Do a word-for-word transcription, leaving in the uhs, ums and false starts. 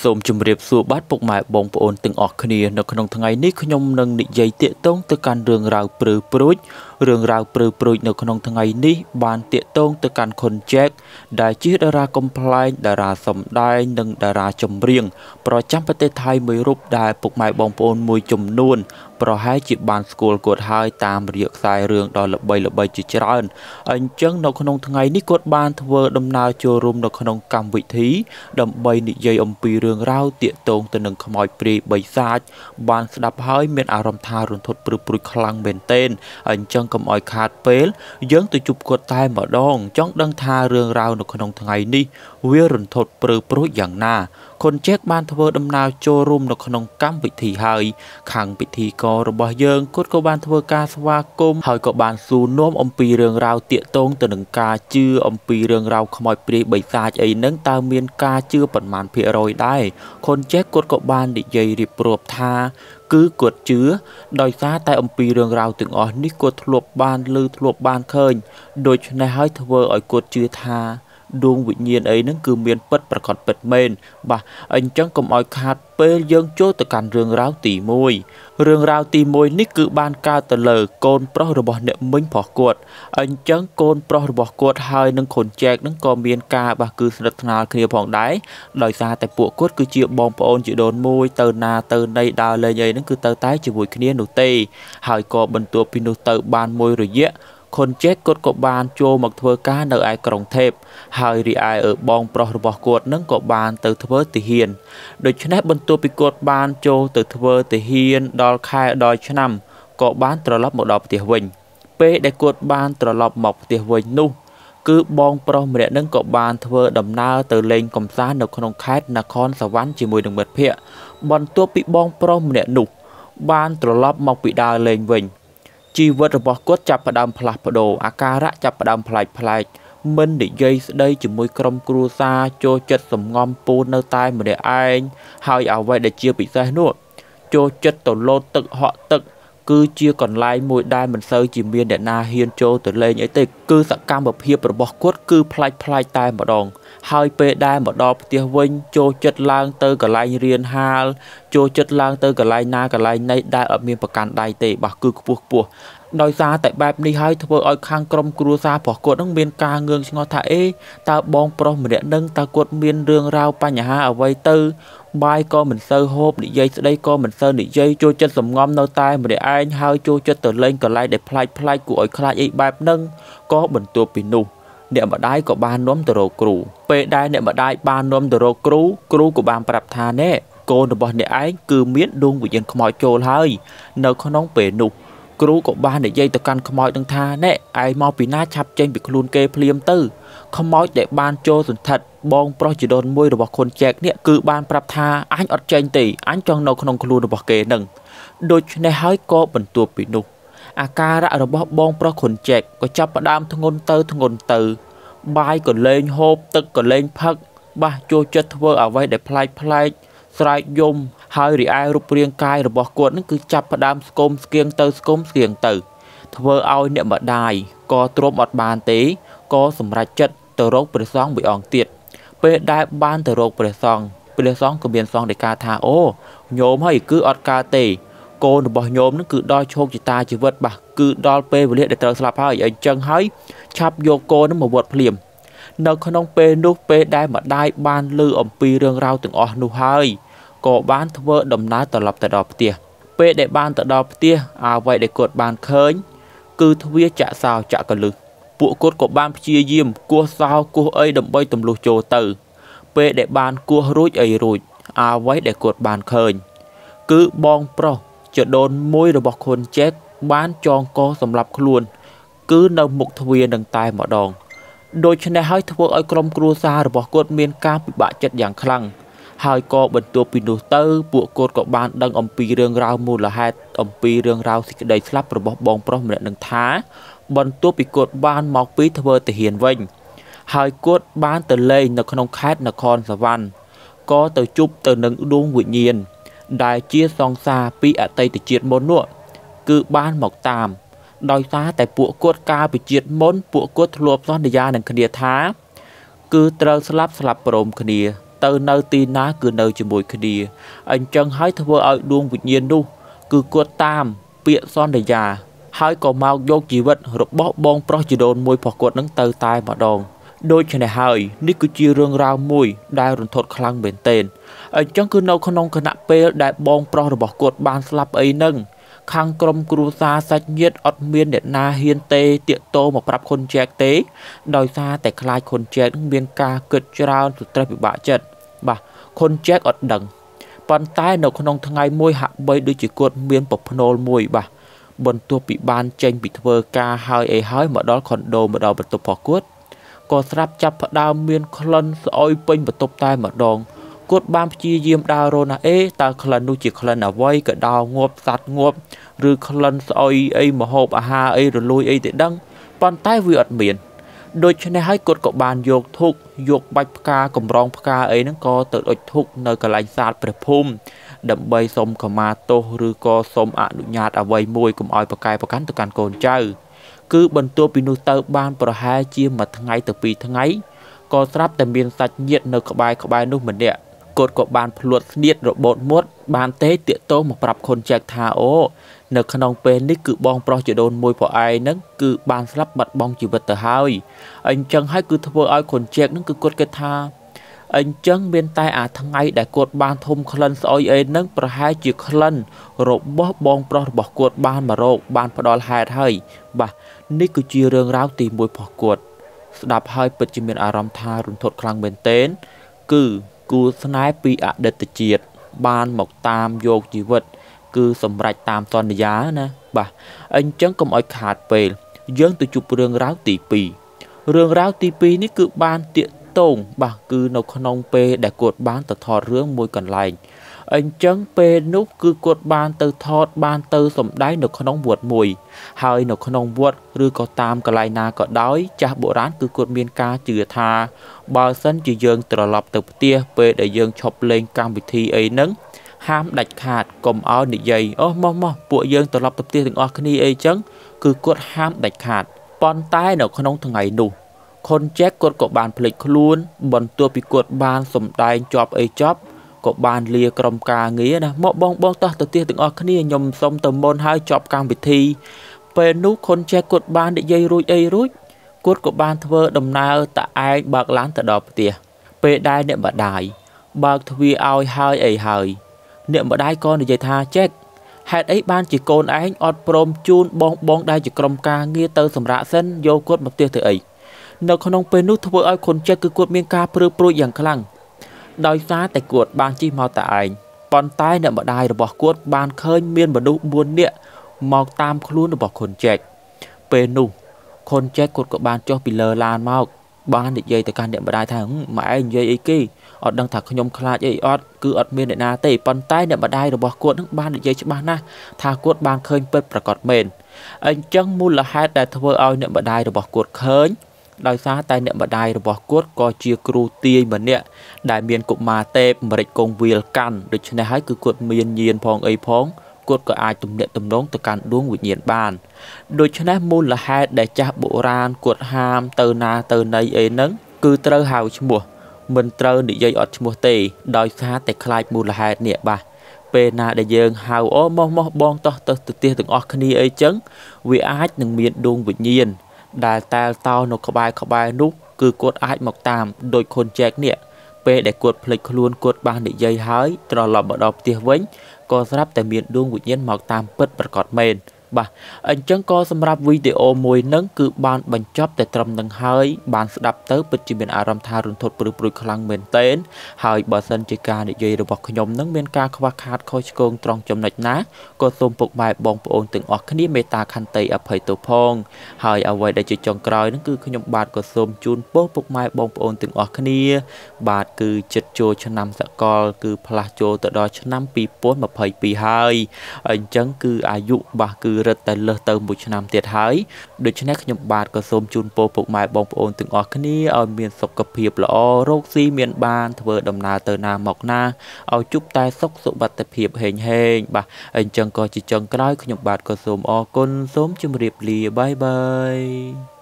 សូមជម្រាបសួរបាទពុកម៉ែបងប្អូនទាំងអស់គ្នានៅក្នុងថ្ងៃនេះខ្ញុំនឹងនិយាយទាក់ទងទៅកាន់រឿងរ៉ាវព្រឺព្រួចរឿងរ៉ាវព្រឺព្រួចនៅក្នុងថ្ងៃនេះបានទាក់ទងទៅកាន់ខុនចែកដែលជាតារាកំ ប្លែង តារាសម្ដែងនិងតារាចម្រៀងប្រចាំប្រទេសថៃមួយរូបដែលពុកម៉ែបងប្អូនមួយចំនួនប្រហែលជាបានស្គាល់គាត់ហើយតាមរយៈខ្សែរឿងដ៏ល្បីល្បីជាច្រើនអញ្ចឹងនៅក្នុងថ្ងៃនេះគាត់បានធ្វើដំណើរចូលរួមនៅក្នុងកម្មវិធីដើម្បីនិយាយអំពីរឿងរ៉ាវទាក់ទងទៅនឹងខ្មោចព្រាយបិសាចបានស្ដាប់ហើយមានអារម្មណ៍ថារន្ធត់ព្រឺព្រួចខ្លាំងមែនទែនអញ្ចឹងកុំឲ្យខាតពេលយើងទៅជួបគាត់តែម្ដងចង់ដឹងថារឿងរ៉ាវនៅក្នុងថ្ងៃនេះវារន្ធត់ព្រឺព្រួចយ៉ាងណាខុនចែកបានធ្វើដំណើរចូលរួមនៅក្នុងកម្មវិធីហើយខាងពិធីកររបស់យើងគាត់ក៏បានធ្វើការស្វាគមន៍ហើយក៏បានសួរនាំអំពីរឿងរ៉ាវទាក់ទងទៅនឹងការជឿអំពីរឿងរ៉ាវខ្មោចព្រាយបិសាចអីហ្នឹងតើមានការជឿប៉ុន្មានភាគរយដែរខុនចែកគាត់ក៏បាននិយាយរៀបរាប់ថាគឺគាត់ជឿដោយសារតែអំពីរឿងរ៉ាវទាំងអស់នេះគាត់ធ្លាប់បានឮធ្លាប់បានឃើញដូច្នេះហើយធ្វើឲ្យគាត់ជឿថាដួងវិញ្ញាណអីហ្នឹងគឺមានពិតប្រកបពិតមែនបាទអញ្ចឹងកុំឲ្យខាតពេលយើងចូលទៅកាន់រឿងរ៉ាវទីមួយរឿងរ៉ាវទីមួយនេះគឺបានកើតទៅលើកូនប្រុសរបស់អ្នកមិញប្រុសគាត់អញ្ចឹងកូនប្រុសរបស់គាត់ហើយនឹងខុនចែកហ្នឹងក៏មានការបាទគឺស្និទ្ធស្នាលគ្នាផងដែរដោយសារតែពួកគាត់គឺជាបងប្អូនជីដូនមួយទៅណាទៅណីដើរលេងអីហ្នឹងគឺទៅតែជាមួយគ្នានោះទេហើយក៏បន្ទាប់ពីនោះទៅបានមួយរយៈខុនចែកគាត់ក៏បានចូលមកធ្វើការនៅឯក្រុងថេបហើយរីឯអើបងប្រុសរបស់គាត់នឹងក៏បានទៅធ្វើទាហានដូច្នេះបន្ទាប់ពីគាត់បានចូលទៅធ្វើទាហានដល់ខែដល់ឆ្នាំក៏បានត្រឡប់មកដល់ផ្ទះវិញពេលដែលគាត់បានត្រឡប់មកផ្ទះវិញនោះគឺបងប្រុសម្នាក់នឹងក៏បានធ្វើដំណើរទៅលេងកម្សាន្តនៅក្នុងខេត្តនគរសវណ្ណជាមួយនឹងមិត្តភ័ក្តិបន្ទាប់ពីបងប្រុសម្នាក់នោះបានត្រឡប់មកពីដើរលេងវិញជីវិតរបស់គាត់ចាប់ផ្ដើមផ្លាស់ប្ដូរអាការៈចាប់ផ្ដើមប្លែកប្លែកមិននិយាយស្ដីជាមួយក្រុមគ្រួសារចូលចិត្តសំងំពូននៅតែម្នាក់ឯងហើយអ្វីដែលជាពិសេសនោះចូលចិត្តទៅលោតទឹកហក់ទឹកគឺជាកន្លែងមួយដែលមិនសូវជាមានអ្នកណាហ៊ានចូលទៅលេងអីទេគឺសកម្មភាពរបស់គាត់គឺប្លែកប្លែកតែម្ដងហើយពេលដែលមកដល់ផ្ទះវិញចូលចិត្តឡើងទៅកន្លែងរៀនហាលចូលចិត្តឡើងទៅកន្លែងណាកន្លែងណីដែលអត់មានប្រកាន់ដៃទេបាទគឺខ្ពស់ខ្ពស់ដោយសារតែបែបនេះហើយធ្វើឲ្យខាងក្រុមគ្រួសាររបស់គាត់នឹងមានការងឿងឆ្ងល់ថាអេតើបងប្រុសម្នាក់នឹងតើគាត់មានរឿងរ៉ាវបញ្ហាអ្វីទៅបាយក៏មិនសូវហូបនិយាយស្ដីក៏មិនសូវនិយាយចូលចិត្តសំងំនៅតែម្នាក់ឯងហើយចូលចិត្តទៅលេងកន្លែងដែលប្លែកប្លែកគួរឲ្យខ្លាចអីបែបហ្នឹងក៏បន្ទាប់ពីនោះអ្នកម្ដាយក៏បាននាំទៅរកគ្រូពេលដែលអ្នកម្ដាយបាននាំទៅរកគ្រូគ្រូក៏បានប្រាប់ថាណែកូនរបស់អ្នកឯងគឺមានដួងវិញ្ញាណខ្មោចចូលហើយនៅក្នុងពេលនោះគ្រូក៏បាននិយាយទៅកាន់ខ្មោចនឹងថាណែឯងមកពីណាឆាប់ចេញពីខ្លួនគេភ្លាមទៅខ្មោចដែលបានចូលសន្ធិដ្ឋបងប្រុសជីដូនមួយរបស់ខុនចែកនេះគឺបានប្រាប់ថាអញអត់ចេញទេអញចង់នៅក្នុងខ្លួនរបស់គេនឹងដូច្នេះហើយក៏បន្ទាប់ពីនោះអាការៈរបស់បងប្រុសខុនចែកក៏ចាប់ផ្ដើមធ្ងន់ទៅធ្ងន់ទៅបាយក៏លែងហូបទឹកក៏លែងផឹកបាសចូលចិត្តធ្វើអ្វីដែលប្លែកប្លែកស្រែកយំហើយរីឯរូបរាងកាយរបស់គាត់នឹងគឺចាប់ផ្ដើមស្គមស្គៀងទៅស្គមស្គៀងទៅធ្វើឲ្យអ្នកម្ដាយក៏ទ្រាំអត់បានទេក៏សម្រេចចិត្តទៅរកព្រះសង្ឃមួយអង្គទៀតពេលដែលបានទៅរកព្រះសង្ឃព្រះសង្ឃក៏មានសង្ឃដីកាថាអូញោមហើយគឺអត់កើតទេកូនរបស់ញោមនឹងគឺដល់ឈោកជតាជីវិតបាទគឺដល់ពេលវេលាដែលត្រូវស្លាប់ហើយអញ្ចឹងហើយឆាប់យកកូននឹងមកវត្តភ្លាមនៅក្នុងពេលនោះពេលដែលម្ដាយបានឮអំពីរឿងរ៉ាវទាំងអស់នោះហើយក៏បានធ្វើដំណើរត្រឡប់ទៅដល់ផ្ទះពេលដែលបានទៅដល់ផ្ទះអ្វីដែលគាត់បានឃើញគឺទ្វារចាក់សោចាក់កលឹះពួកគាត់ក៏បានព្យាយាមគោះសោគោះអីដើម្បីទម្លុះចូលទៅពេលដែលបានគោះរួចអីរួចអ្វីដែលគាត់បានឃើញគឺបងប្រុសចដូនមួយរបស់ខុនចែកបានចងកសម្រាប់ខ្លួនគឺនៅមុខទ្វារនឹងតែម្ដងដូច្នេះហើយធ្វើឲ្យក្រុមគ្រួសាររបស់គាត់មានការពិបាកចិត្តយ៉ាងខ្លាំងហើយក៏បន្ទាប់ពីនោះទៅពួកគាត់ក៏បានដឹងអំពីរឿងរ៉ាវមូលហេតុអំពីរឿងរ៉ាវសេចក្តីស្លាប់របស់បងប្រុសម្នាក់នឹងថាបន្ទាប់ពីគាត់បានមកពីធ្វើទាហានវិញហើយគាត់បានទៅលេងនៅក្នុងខេត្តនគរសវណ្ណក៏ទៅជួបទៅនឹងដួងវិញ្ញាណដែលជាសង្សារពីអតីតជាតិមុននោះគឺបានមកតាមដោយសារតែពួកគាត់កាលពីជាតិមុនពួកគាត់ធ្លាប់សន្យានឹងគ្នាថាគឺត្រូវស្លាប់ស្លាប់ព្រមគ្នា từ nơi tì ná cứ nơi chỉ mùi kia đi anh chân hãy thưa ở đuông vịt nhiên nu cứ cuột tam bịa son đầy già hãy có mau vô chỉ vật rồi bỏ bong pro chỉ đồn mùi phỏ cuột nắng từ tai mà đòn đôi chân này hơi ní cứ chia rương rau mùi đai rừng thốt khăn bền tên anh chân cứ nâu không nông khả nặng bê đại bong pro rồi bỏ cuột ban slap ấy nâng khang krom cru sa sạch nhiệt ọt miên để na hiên tê tiện tô một prap khôn chẹt tế đòi xa tại khai khôn chẹt miên ca cực trao tụt trái bị bạ chật bà khôn chẹt ọt đằng bàn tay nấu không thằng ngày môi hạ bơi đôi chỉ cuột miên bọc nô mùi bà bần tua bị ban tranh bị thơ ca hơi ấy hơi mà đó còn đồ mà đầu bật tục bỏ cuốt có sáp chắp đao miên khăn oi pin bật tục tay mà đòn cốt bám chi diêm đào rồi nè ế ta khăn nuôi chỉ khăn ở vây cả đào ngộp sạt ngộp rư khăn oi ấy mà hộp à ha ấy rồi lôi ấy để đăng bàn tay vừa ẩn miền đôi chân này hai cột cọ bàn dọc thục dọc bạch ca cầm rong ca ấy nó có tự đôi thục nơi cả lạnh sạt bẹp phum đậm bay sông cả ma tô rư co sông ạ nụ nhạt ở vây môi cùng oi bạc cài bạc cắn từ càn cồn chơi cứ bần tua pinu tơ ban pro hai chia mà thằng ngày từ pi thằng ngày có sápแต่ miền sạch nhiệt nơi cả bài cả bài nút mình địa cột có bàn phượt nhiệt rồi bột muốt bàn tế tiện tô một pรับkhôn chẹt thà ô nơi khăn ông pen nick cự bong pro chỉ đồn môi phò ai nấng cự bàn slap bật bong chỉ vật tờ hai anh chân hay cứ thưa ai khôn chẹt nấng cự cột cái tha anh chân bên tai à thằng ngày đại cột bàn thôm khăn soi ấy nấng pro hai chỉ khăn rồi bó bong pro bỏ cột bàn mà rồi bàn phò đòn hai hơi bà nick cứ chia rương ráo tìm môi phò cột đạp hai bật chỉ miền Aram tha run thốt khăn bên tên cứ cú snipe bị ạ đợt triệt ban mộc tam vô chỉ vật cứ sầm rạch tam toàn giá nè bà anh chẳng cầm oi khát về dân từ chụp rương ráo tỷ pì rương ráo tỷ pì ní cứ ban tiện tông bà cứ nấu khăn pe để cột ban từ thọt rương môi còn lành anh chẳng pe nút cứ cột ban từ thọt ban từ sầm đáy nấu khăn buột mùi hơi nấu khăn buột rư có tam cả lại na có đói cha bộ rán cứ cột miên ca chừa tha bao sân chỉ dương trở lọc từ tia pe để dương chọc lên cam vị thi ấy nấng ham đạch khát cầm áo nị dày ô mò mò bộ dương trở lọc tập tia từng ở khni ấy chấn cứ cột ham đạch khát pon tai nấu khăn thằng ngày nụคนแจ็คกดกบานผลิตคล้วนบนตัวปีกดบานสมได้จอบไอจอบกบานเลียกรมกาเงี้ยนะเหมาะบองบองต่อตัวเตี้ยถึงออกขณียมสมตมบนให้จอบกลางพิธีเป็นนุคนแจ็คกดบานเดยรุ่ยไอรุ่ยกดกบานเทอดำนาตะไอบากล้านตะดอกเตี้ยเป็นได้เนี่ยบัดได้บากทวีเอาให้ไอให้เนี่ยบัดได้ก้อนเดยท่าแจ็คเหตุไอ้บ้านจีโกนไอ้อดโปรมจูนบองบองได้จีกรมกาเงี้ยเตอสำระเส้นโยกดมาเตี้ยเถอะไอนกขนมเป็นนุทเวอร์คนเจคือกวดเมียงกาเปลือยเปลือยอย่างคลั่งโดยซาแต่กวดบางจีมาแต่ไอปอนใต้เนี่ยมาได้ระบอกกวดบางเคยเมียนบรรลุบุญเนี่ยมองตามคลุ้นระบอกคนเจเป็นนุคนเจกวดกับบางจอปิเลอร์ลานมากบ้านเด็กใหญ่แต่การเนี่ยมาได้ทางหมายใหญ่ไอ้กี้อดดังถักขยมคลาดไอ้อดคืออดเมียนเนี่ยนาเตปอนใต้เนี่ยมาได้ระบอกกวดทั้งบ้านเด็กใหญ่ใช่บ้านนะถ้ากวดบางเคยเป็นประกอบเมนไอ้จังมูลละให้แต่ทเวอร์เอาเนี่ยมาได้ระบอกกวดเคยโดยซาแต่เนี่ยมาได้ระบบกวดก็เชียครูตีเหมือนเนี่ยได้เมียนกุมาเตปมริกงวิลกันโดยเฉพาะคือกวดเมียนเยียนพองไอพองกวดก็อายตุ่มเนี่ยตุ่มน้องตะการดวงวิญญาณบ้านโดยเฉพาะมูลละให้ได้จับโบราณกวดหามเตอนาเตอในเอนั้นคือเตอหาวชมัวมันเตอหนีใจอดชมัวเตยโดยซาแต่คลายมูลละให้เนี่ยบ่าเป็นนาได้ยังหาวอ้อมมบองต่อเตอตเตี้ยถึงออกคณีไอจังวิอาจหนึ่งเมียนดวงวิญญาณได้แต่เตาหนกขบายขบายนุกคือกดอาจหมกตามโดยคนแจกเนี่ยเปได้กดผลิตคล้วนกดบางในใยหายตลอดหลับดอกเตี้ยเว้นก็สำหรับแต่เมียนดวงวิญญาณหมกตามเปิดประกอบเมนบ่อันจังก็สำหรับวิดีโอมวยนั้นคือบานบรรจบแต่ตรำดังหายบานสดับเตอร์ปัจจุบันอารมณ์ทารุณทดปลุกปลุกคลังเมนเต้นหายบาสันจิการในใยระบบขยมนั้นเมียนการขวักขาดคอยโกงตรองจำหนักนะก็สมปกหมายบองปอนตึงออกคณีเมตาคันเตยอภัยตัวพองหายเอาไว้ได้จุดจงกรอยนั่นคือขยมบาดก็สมจูนโป๊ปกหมายบองปอนตึงออกคณีบาดคือจัดโจชนำสกอลคือพลาโจตดอชนำปีป้นมาภัยปีหายอันจังคืออายุบาคือรัตแต่เลเติมบุชนำเตียหายโดยชนะขยมบาดก็สมจูนโป๊ปกหมายบองปอนตึงออกคณีเอาเมียนศกเพียบละอโรคซีเมียนบานเทอดำนาเตอนาหมอกนาเอาจุบตายซกสุบัตเพียบเฮงเฮงบ่อันจังก็จิจังกล้ายขยมบาดก็สมออกลสมจุมเรียบเลียบายบาย